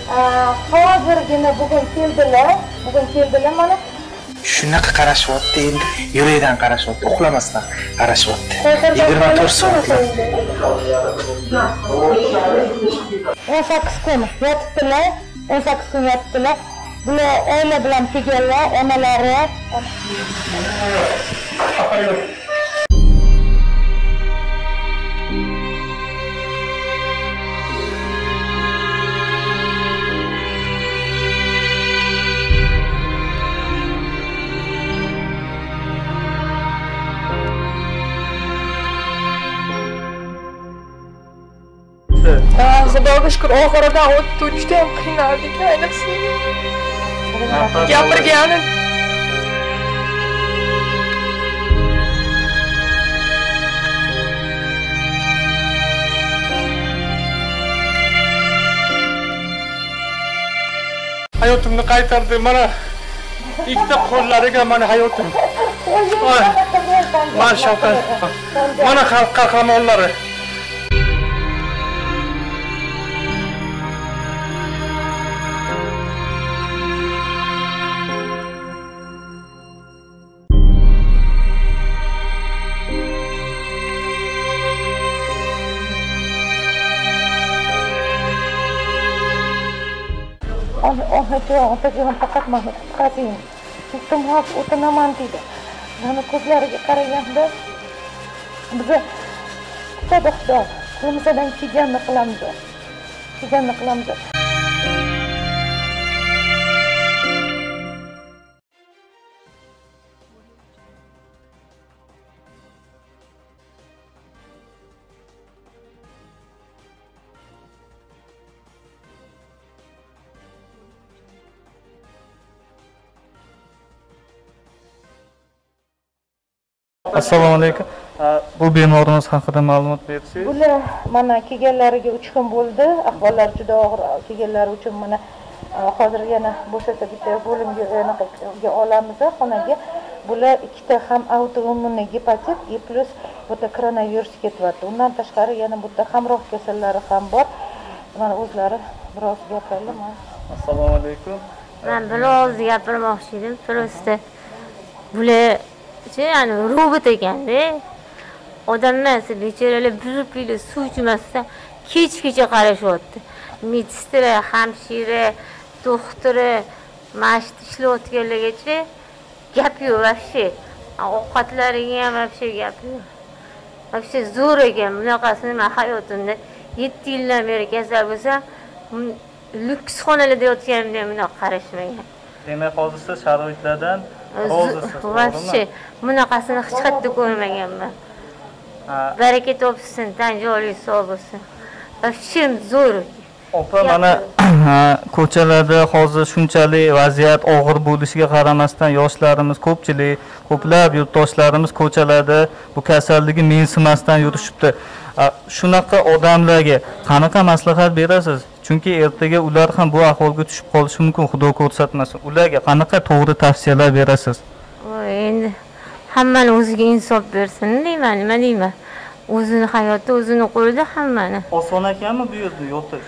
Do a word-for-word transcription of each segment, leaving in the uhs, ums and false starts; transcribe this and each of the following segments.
hozirgina bugun keldilar, bugun keldilar mana. Shunaqa qarashyapti, endi yuraydan qarashyapti, uxlamasdan qarashyapti. yigirma to'rt soatlar. o'n sakkiz kun yotibdilar, o'n sakkiz kun yotibdilar. Bular oila bilan kelganlar, onalari. Xudoga shukr, oxiridan o'tdi, juda ham qiynaldik, ayniqsa. Gapirganim. Hayotimni qaytardi, mana ikkita qo'llariga mana hayotim. Mana shavkat. Mana xalq qahramonlari. Otajon faqat meni qutqazing. Chekdim haq o'tinaman dedi. Mani ko'zlariga qaraganda biza Xudo Xudo qo'limizdan kelganini qilamiz. Kelganini qilamiz. Assalomu alaykum. Bu bemorimiz haqida ma'lumot bersangiz. Bular mana kelganlariga uch kun bo'ldi. Ahvollari juda og'ir kelganlari uchun mana hozir yana bo'shasa bitta bo'limga anaqa olamiz xonaga. Bular ikkita ham autoimmun gepatit и plus bu yerda koronavirus ketyapti. Undan tashqari yana bu yerda hamroh kasallari ham bor. Mana o'zlari biroz gapirdilar. Assalomu alaykum. Men biroz gapirmoqchi edim. Просто bular yani robot ekanda. Odamlar bechoralar bir pili suv ichmasdan kech-kecha qarashyapti. Meditsina, hamshira, doktori, mashq ishlayotganlargacha gap yo'q вообще. Ovqatlariga ham вообще gap yo'q. Вообще zo'r ekan. Bunaqasini men hayotimda yetti yildan beri kasal bo'lsam, lyuks xonalarda yotganimda bunaqa qarashmagan. Demak, hozir siz sharoitlardan rozisiz. Вообще bunaqasini hech qayerda ko'rmaganman. Baraka topsin, tan joyi sog' bo'lsin. Вообще zo'r. Opa, mana ko'chalarda hozir shunchalik vaziyat og'ir bo'lishiga qaramasdan yoshlarimiz ko'pchilik, ko'plab yurtdoshlarimiz ko'chalarda bu kasallikni mensimasdan yurishibdi. Shunaqa odamlarga qanaqa maslahat berasiz? Chunki ertaga ular ham bu ahvolga tushib qolishi mumkin, Xudo ko'rsatmasin. Ularga qanaqa to'g'ri tavsiyalar berasiz? Endi hammani o'ziga insof bersin deyman, nima deyman? O'zini hayoti o'zini qo'lida hammani. Oson ekanmi bu yerda yotish?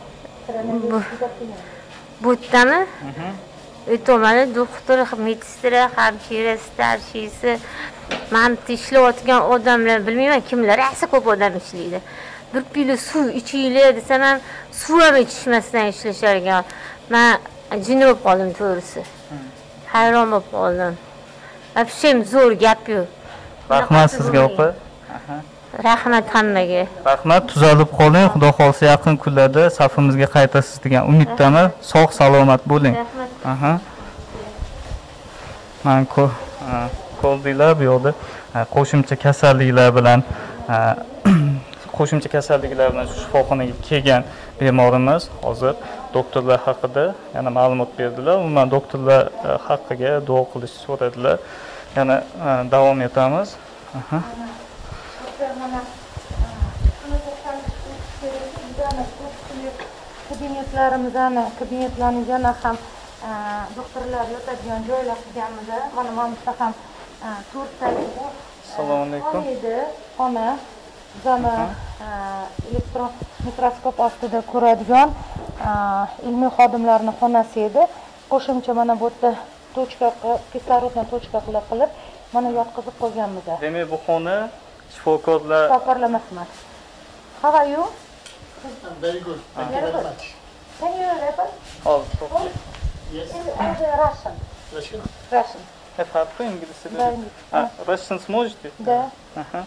Bu yerdami? O'tomani doktor, meditsina, hamshira, starshisi, mana ishlayotgan odamlar, bilmayman kimlar, asa ko'p odam ishlaydi. Bir pili suv ichinglar desam ham suv ham ichishmasdan ishlashar ekan. Men jin bo'lib qoldim to'g'risi. Hayron bo'lib qoldim. Вообще zo'r gap yo'q. Rahmat sizga opa. Rahmat hammaga. Rahmat, tuzalib qoling. Xudo xolsa yaqin kunlarda safimizga qaytasiz degan umiddaman. Sog' salomat bo'ling. Aha. Men ko ko'ldinglar bu yo'lda qo'shimcha kasalliklar bilan qo'shimcha kasalliklar bilan shifoxonaga kelgan bemorimiz hozir doktorlar haqida yana ma'lumot berdilar. Umuman doktorlar haqqiga duo qilishni so'radilar. Yana davom etamiz. Aha. Kabinetlarimizdan, kabinetlarimizdan ham doktorlar yotadigan joylar qilganmiz. Mana mana ham to'rtta. Assalomu alaykum. Xona zona elektron mikroskop ostida ko'radigan ilmiy xodimlarning xonasi edi. Qo'shimcha mana bu yerda tochka kislorodni tochka qilib mana yotqizib qo'yganmiz. Demak, bu xona shifokorlar shifokorlar emas. How are you? I'm very good. Thank you very much. Can you repeat? Oh, yes. It's Russian. Russian? Russian. Это по-английски? Да. А, Russian сможете? Да. Ага.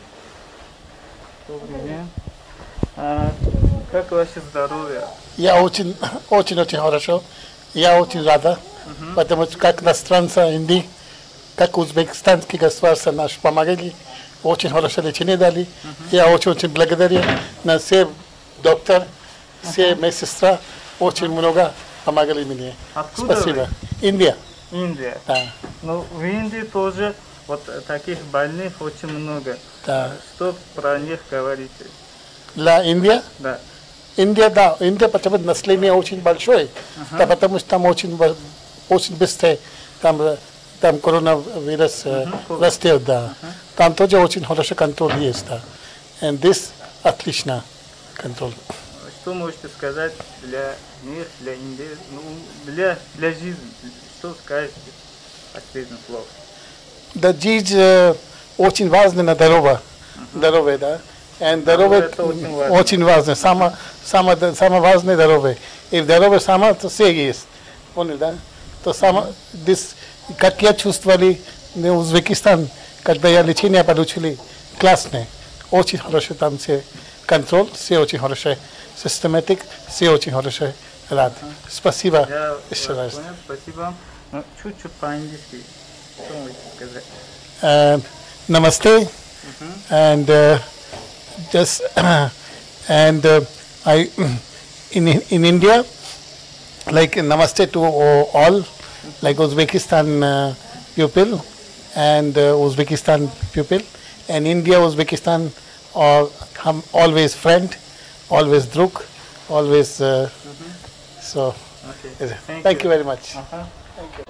Добрый день. А, как ваше здоровье? Я очень, очень, очень хорошо. Я очень рада, потому что как иностранца Индии, как узбекистанские государства нас помогали, очень хорошо лечение дали. Я очень-очень благодарен на все доктор, все медсестра, очень много помогали мне. Откуда Спасибо. вы? Индия. Индия. Да. Ну, в Индии тоже вот таких больных очень много. Да. Что про них говорите? Для Индии? Да. Индия, да, Индия, потому что население очень большое, uh-huh. да, потому что там очень, очень быстро там, там коронавирус uh-huh. растет, да. Uh-huh. Там тоже очень хороший контроль есть, да. And this отлично контроль. Что можете сказать для них, для Индии, ну, для, для жизни? Что скажете последнее слово? Да, жизнь э, очень важна на здоровье, uh-huh. здоровье, да. И здоровье очень важно, самое, самое, самое важное здоровье. И здоровье самое, то все есть. Понял, да? То самое, this, как я чувствовали в Узбекистан, когда я лечение получили, классное. Очень хорошо там все контроль, все очень хорошо. Систематик, все очень хорошо. Рад. Спасибо еще раз. Понял, спасибо. Ну, чуть-чуть по-английски. Что можете сказать? Uh, namaste. Uh-huh. And uh, just uh, and uh, I in in India, like namaste to all, like Uzbekistan uh, people and uh, Uzbekistan people, and India Uzbekistan are um, always friend, always druk, always. Uh, mm-hmm. So, okay. Thank, thank you. you very much. Uh-huh. Thank you.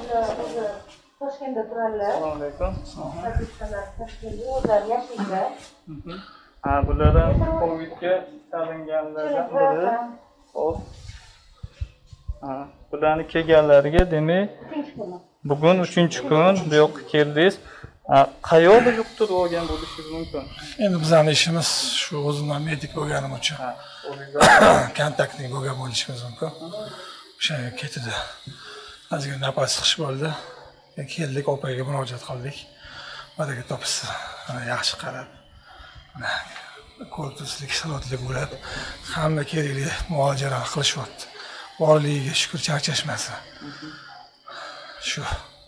Toshkentda turadilar. Assalomu alaykum. Toshkentda o'zlari yashaydi. Ha, bular ham Covidga chalinganlardan biri. Hop. Ha, bularni kelganlariga demak, bugun uchinchi kun bu yoqqa keldingiz. Qayerda yuqtirib olgan bo'lishingiz mumkin? Endi bizning ishimiz shu o'zimdan medik bo'lganim uchun kontaktli bo'lgan bo'lishimiz mumkin. O'shanga ketdi. Ozgina nafas siqish bo'ldi. Keldik, opaga murojaat qildik. Baraka topsa, yaxshi qarab. Kortuslik, salotlik bo'lib, hamma kerakli muolajalar qilishyapti. Borligiga shukr, charchashmasin. Shu.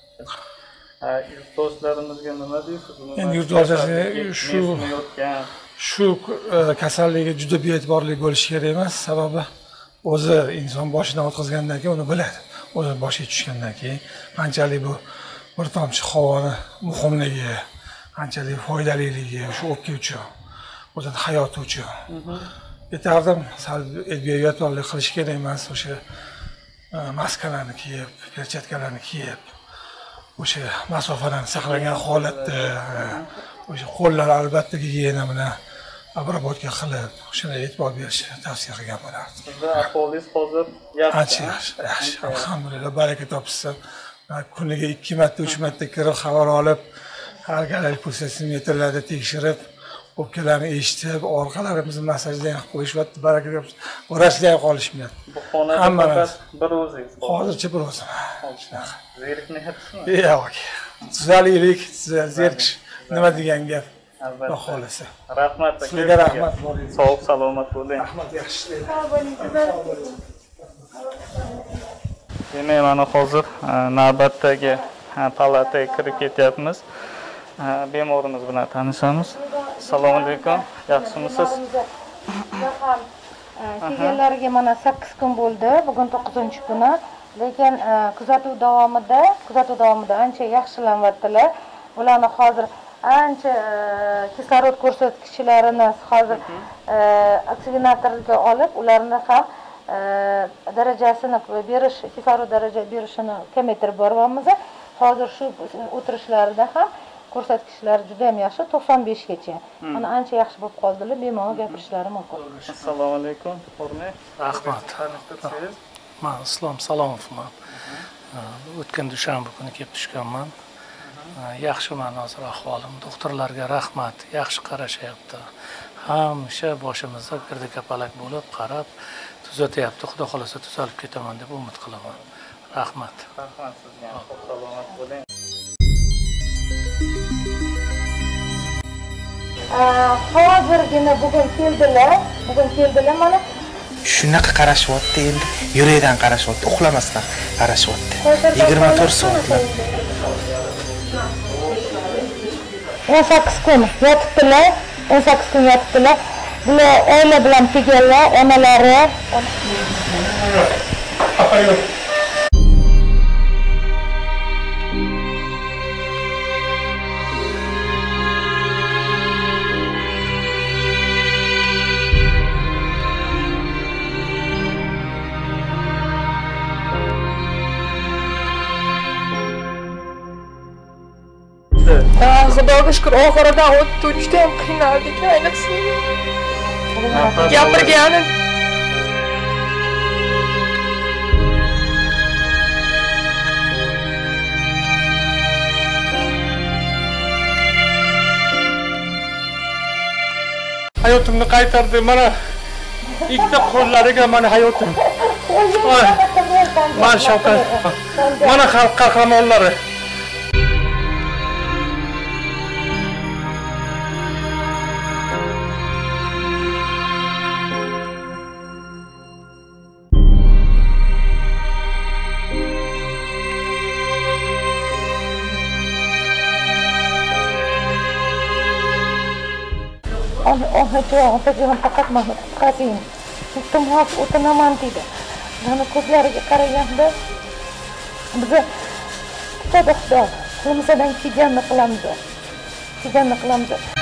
Yurtdoshlarimizga nima deysiz? Endi yurtdoshlarga shu shu kasallikka juda be'tiborli bo'lish kerak emas, sababi o'zi inson boshidan o'tkazgandan keyin uni biladi. O'zi boshiga tushgandan keyin qanchalik bu bir tomchi havoni muhimligi, qanchalik foydaliligi shu o'pka uchun, o'zini hayoti uchun. Yetardim, sal ehtiyotkorlik qilish kerak emas, o'sha maskalarni kiyib, perchatkalarni kiyib, o'sha masofalarni saqlagan holatda, o'sha qo'llar albatta gigiyena bilan obработка qilib, o'shanga e'tibor berishni tavsiya qilgan bo'lardim. Sizni ahvolingiz hozir yaxshi. Yaxshi, yaxshi. Alhamdulillah, baraka topsin. Kuniga ikki marta, uch marta kirib xabar olib, har galalik pulsasimetrlarda tekshirib, o'pkalarni eshitib, orqalarimizni masajdan qilib qo'yishyapti, baraka topsin. Vrachlar ham qolishmayapti. Bu xonada faqat bir o'zingiz bor. Hozircha bir o'zim. Shunaqa. Zerikmayapsizmi? Yo'q. Tuzaliylik, zerikish nima degan gap? Albatta. Xohlasa. Rahmat aka. Sizga rahmat. Sog' salomat bo'ling. Rahmat, yaxshi. Demak, mana hozir navbatdagi palataga kirib ketyapmiz. Bemorimiz bilan tanishamiz. Assalomu alaykum. Yaxshimisiz? Kelganlariga mana sakkiz kun bo'ldi. Bugun to'qqizinchi kuni. Lekin kuzatuv davomida, kuzatuv davomida ancha yaxshilanyaptilar. Ularni hozir ancha kislorod ko'rsatkichlarini hozir oksigenatorga olib, ularni ham darajasini berish, kislorod daraja berishini kamaytirib boryapmiz. Hozir shu o'tirishlarida ham ko'rsatkichlari juda ham yaxshi, to'qson beshgacha. Mana ancha yaxshi bo'lib qoldilar, bemalol gapirishlari mumkin. Assalomu alaykum, Hurmat. Rahmat. Men Islom Salomovman. O'tgan dushanba kuni kelib tushganman. Yaxshiman hozir ahvolim. Doktorlarga rahmat, yaxshi qarashyapti. Hamisha boshimizda girdi kapalak bo'lib, qarab, tuzatyapti. Xudo xolasa tuzalib ketaman deb umid qilaman. Rahmat. Rahmat sizga. Salomat bo'ling. Hozirgina bugun keldilar, bugun keldilar mana. Shunaqa qarashyapti, endi yurakdan qarashyapti, uxlamasdan qarashyapti. yigirma to'rt soatlab. o'n sakkiz kun yotibdilar, o'n sakkiz kun yotibdilar. Bular oila bilan kelganlar, onalari. Xudoga shukr, oxiridan o'tdi, juda ham qiynaldik, ayniqsa. Gapirgani Hayotimni qaytardi. Mana ikkita qo'llariga mana hayotim. Mana Shavkat. Mana xalq qahramonlari. Onajon, otajon, faqat meni qutqazing. Iltimos, o'tinaman dedi. Mani ko'zlariga qaraganda biz Xudo Xudo qo'limizdan kelganini qilamiz. Kelganini qilamiz.